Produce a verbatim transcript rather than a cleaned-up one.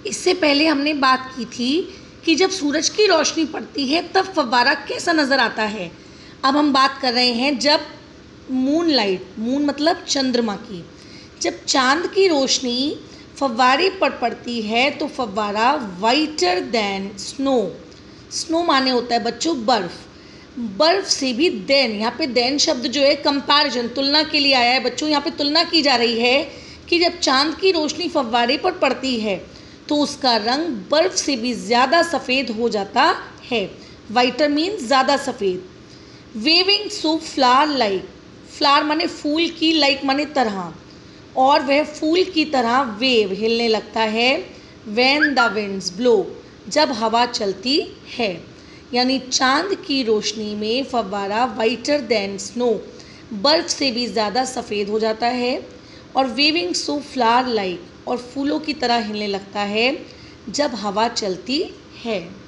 इससे पहले हमने बात की थी कि जब सूरज की रोशनी पड़ती है तब फव्वारा कैसा नज़र आता है। अब हम बात कर रहे हैं जब मून लाइट, मून मतलब चंद्रमा की, जब चांद की रोशनी फव्वारे पर पड़ती है तो फव्वारा वाइटर देन स्नो, स्नो माने होता है बच्चों बर्फ़, बर्फ़ से भी देन, यहाँ पे देन शब्द जो है कंपैरिजन, तुलना के लिए आया है बच्चों। यहाँ पे तुलना की जा रही है कि जब चांद की रोशनी फव्वारे पर पड़ती है तो उसका रंग बर्फ़ से भी ज़्यादा सफ़ेद हो जाता है। वाइटर मीन्स ज़्यादा सफ़ेद। Waving so flower like, flower माने फूल की, लाइक माने तरह, और वह फूल की तरह वेव हिलने लगता है। व्हेन द विंड्स ब्लो, जब हवा चलती है। यानी चांद की रोशनी में फव्वारा वाइटर देन स्नो, बर्फ़ से भी ज़्यादा सफ़ेद हो जाता है। और वेविंग सो फ्लावर लाइक, और फूलों की तरह हिलने लगता है जब हवा चलती है।